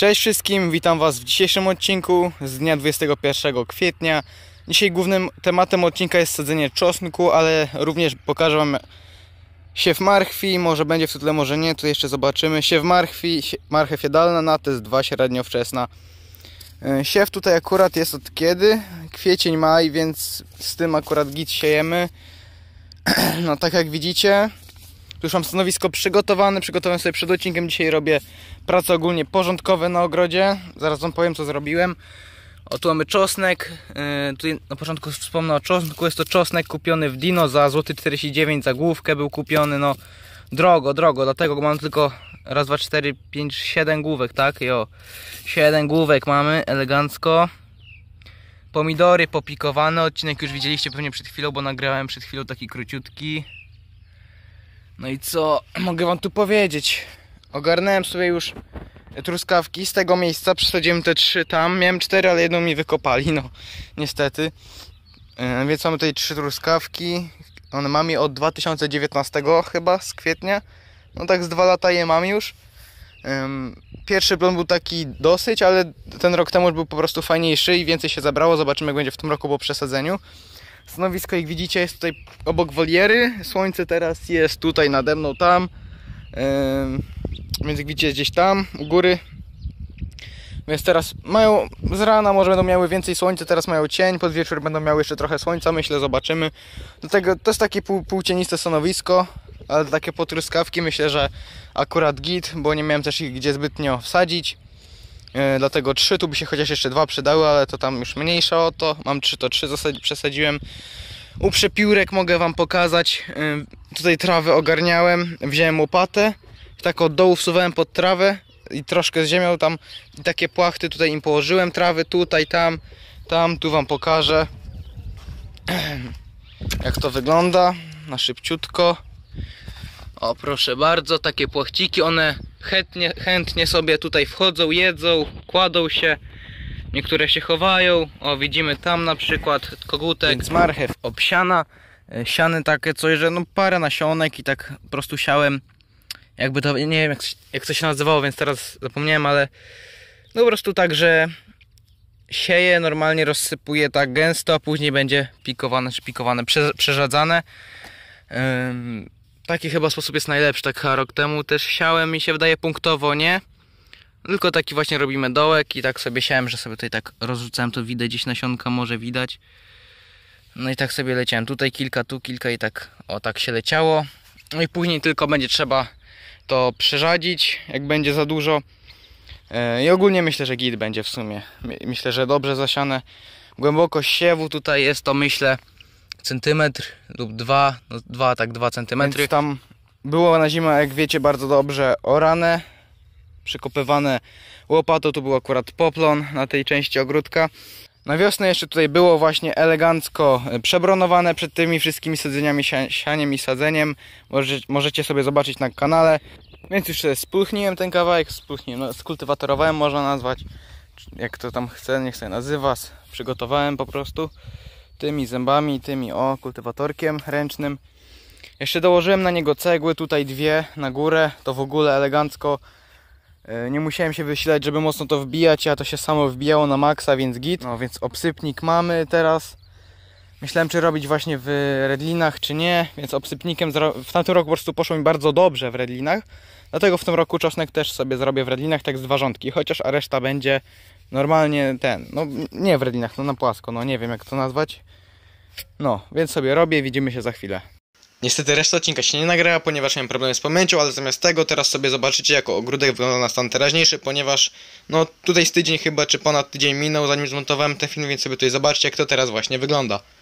Cześć wszystkim, witam Was w dzisiejszym odcinku z dnia 21 kwietnia. Dzisiaj głównym tematem odcinka jest sadzenie czosnku, ale również pokażę Wam siew marchwi. Może będzie w tytule, może nie, tu jeszcze zobaczymy. Siew marchwi, marchew jadalna na test 2, średnio wczesna. Siew tutaj akurat jest od kiedy? Kwiecień, maj, więc z tym akurat git siejemy. No tak jak widzicie, tu już mam stanowisko przygotowane. Przygotowałem sobie przed odcinkiem. Dzisiaj robię prace ogólnie porządkowe na ogrodzie. Zaraz Wam powiem, co zrobiłem. O, tu mamy czosnek. Tutaj na początku wspomnę o czosnku. Jest to czosnek kupiony w Dino za złoty 49 za główkę był kupiony. No drogo, dlatego mam tylko raz, dwa, 4, 5, 7 główek, tak? Jo, 7 główek mamy, elegancko. Pomidory popikowane. Odcinek już widzieliście pewnie przed chwilą, bo nagrałem przed chwilą taki króciutki. No i co mogę Wam tu powiedzieć? Ogarnąłem sobie już truskawki z tego miejsca, przesadziłem te 3 tam. Miałem 4, ale jedną mi wykopali, no niestety. Więc mamy tutaj 3 truskawki. One mam je od 2019 chyba, z kwietnia. No tak z 2 lata je mam już. Pierwszy plon był taki dosyć, ale ten rok temu już był po prostu fajniejszy i więcej się zabrało. Zobaczymy, jak będzie w tym roku po przesadzeniu. Stanowisko, jak widzicie, jest tutaj obok woliery. Słońce teraz jest tutaj nade mną, tam. Więc jak widzicie, gdzieś tam u góry. Więc teraz mają z rana, może będą miały więcej słońca. Teraz mają cień, pod wieczór będą miały jeszcze trochę słońca, myślę, zobaczymy. Do tego to jest takie półcieniste stanowisko, ale takie po truskawki myślę, że akurat git, bo nie miałem też ich gdzie zbytnio wsadzić. Dlatego 3, tu by się chociaż jeszcze 2 przydały, ale to tam już mniejsza o to. Mam 3, to 3 przesadziłem. U przepiórek mogę Wam pokazać. Tutaj trawę ogarniałem, wziąłem łopatę, tak od dołu wsuwałem pod trawę i troszkę z ziemią tam i takie płachty tutaj im położyłem, trawy tutaj, tam, tu Wam pokażę jak to wygląda na szybciutko. O, proszę bardzo, takie płachciki, one chętnie sobie tutaj wchodzą, jedzą, kładą się, niektóre się chowają. O, widzimy tam na przykład kogutek. Więc marchew obsiana, siany takie coś, że no parę nasionek i tak po prostu siałem, jakby to, nie wiem jak to się nazywało, więc teraz zapomniałem, ale no po prostu tak, że sieję, normalnie rozsypuję tak gęsto, a później będzie pikowane czy przerzadzane. Taki chyba sposób jest najlepszy, tak rok temu też siałem, mi się wydaje punktowo, nie? Tylko taki właśnie robimy dołek i tak sobie siałem, że sobie tutaj tak rozrzucałem, to widać gdzieś nasionka, może widać. No i tak sobie leciałem, tutaj kilka, tu kilka i tak, o tak się leciało. No i później tylko będzie trzeba to przerzadzić, jak będzie za dużo. I ogólnie myślę, że git będzie w sumie. Myślę, że dobrze zasiane. Głębokość siewu tutaj jest to, myślę, centymetr lub 2, no 2 centymetry. Więc tam było na zimę, jak wiecie, bardzo dobrze orane, przykopywane łopatą. Tu był akurat poplon na tej części ogródka. Na wiosnę jeszcze tutaj było właśnie elegancko przebronowane przed tymi wszystkimi sadzeniami, sianiem i sadzeniem. Możecie sobie zobaczyć na kanale. Więc już spulchniłem ten kawałek, no, skultywatorowałem, można nazwać, jak to tam chce, niech sobie nazywa. Przygotowałem po prostu tymi zębami, tymi kultywatorkiem ręcznym. Jeszcze dołożyłem na niego cegły, tutaj 2 na górę, to w ogóle elegancko. Nie musiałem się wysilać, żeby mocno to wbijać, a to się samo wbijało na maksa, więc git. No więc obsypnik mamy teraz. Myślałem, czy robić właśnie w redlinach, czy nie, więc obsypnikiem w tamtym roku po prostu poszło mi bardzo dobrze w redlinach. Dlatego w tym roku czosnek też sobie zrobię w redlinach, tak z 2 rządki, chociaż a reszta będzie normalnie no nie w redlinach, no na płasko, no nie wiem jak to nazwać. No, więc sobie robię, widzimy się za chwilę. Niestety reszta odcinka się nie nagrała, ponieważ miałem problemy z pamięcią, ale zamiast tego teraz sobie zobaczycie, jak ogródek wygląda na stan teraźniejszy, ponieważ no tutaj z tydzień chyba, czy ponad tydzień minął, zanim zmontowałem ten film, więc sobie tutaj zobaczcie, jak to teraz właśnie wygląda.